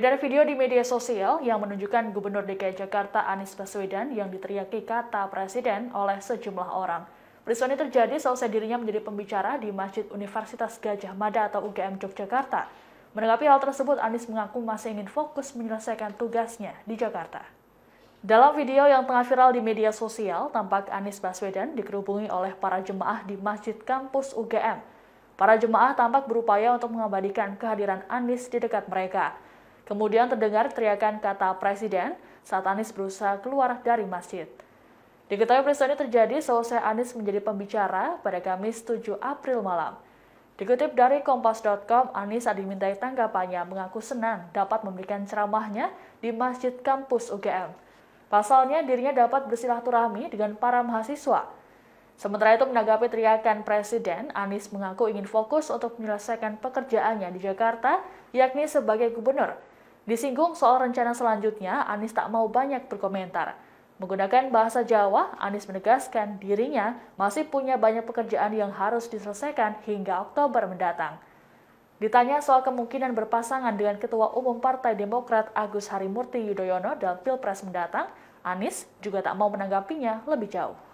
Beredar video di media sosial yang menunjukkan Gubernur DKI Jakarta Anies Baswedan yang diteriaki kata presiden oleh sejumlah orang. Peristiwa ini terjadi seusai dirinya menjadi pembicara di Masjid Universitas Gadjah Mada atau UGM Yogyakarta. Menanggapi hal tersebut, Anies mengaku masih ingin fokus menyelesaikan tugasnya di Jakarta. Dalam video yang tengah viral di media sosial, tampak Anies Baswedan dikerubungi oleh para jemaah di Masjid Kampus UGM. Para jemaah tampak berupaya untuk mengabadikan kehadiran Anies di dekat mereka. Kemudian terdengar teriakan kata presiden saat Anies berusaha keluar dari masjid. Diketahui peristiwa ini terjadi seusai Anies menjadi pembicara pada Kamis 7 April malam. Dikutip dari Kompas.com, Anies saat dimintai tanggapannya mengaku senang dapat memberikan ceramahnya di Masjid Kampus UGM. Pasalnya, dirinya dapat bersilaturahmi dengan para mahasiswa. Sementara itu, menanggapi teriakan presiden, Anies mengaku ingin fokus untuk menyelesaikan pekerjaannya di Jakarta, yakni sebagai gubernur. Disinggung soal rencana selanjutnya, Anies tak mau banyak berkomentar. Menggunakan bahasa Jawa, Anies menegaskan dirinya masih punya banyak pekerjaan yang harus diselesaikan hingga Oktober mendatang. Ditanya soal kemungkinan berpasangan dengan Ketua Umum Partai Demokrat Agus Harimurti Yudhoyono dalam Pilpres mendatang, Anies juga tak mau menanggapinya lebih jauh.